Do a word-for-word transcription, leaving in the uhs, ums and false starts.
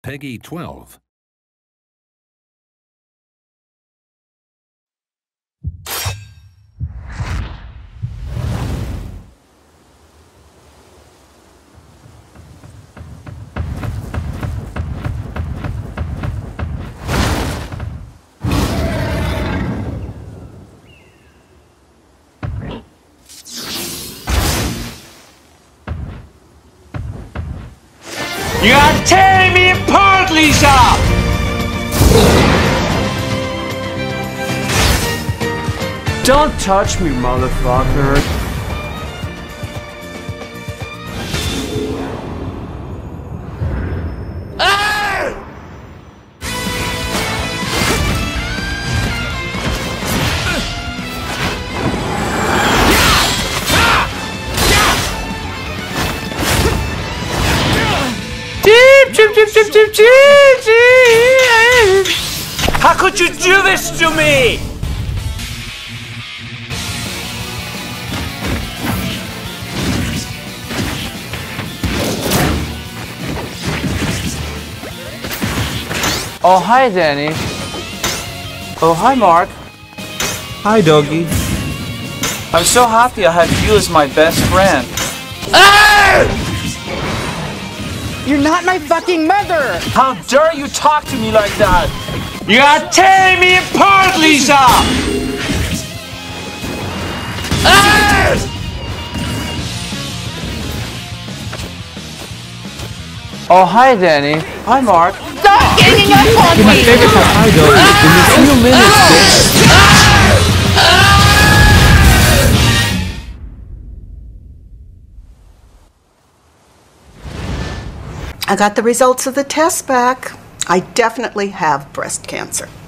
Peggy twelve. You are tearing me apart, Lisa! Don't touch me, motherfucker. Ah! Chip, chip, chip, chip, chip, chip, chip. How could you do this to me? Oh, hi, Danny. Oh, hi, Mark. Hi, doggy. I'm so happy I have you as my best friend. Ah! You're not my fucking mother! How dare you talk to me like that? You are tearing me apart, Lisa! Ah! Oh, hi, Danny. Hi, Mark. Stop ganging up on You're my me! favorite for hi, doggy. Give me a few minutes, bitch. I got the results of the test back. I definitely have breast cancer.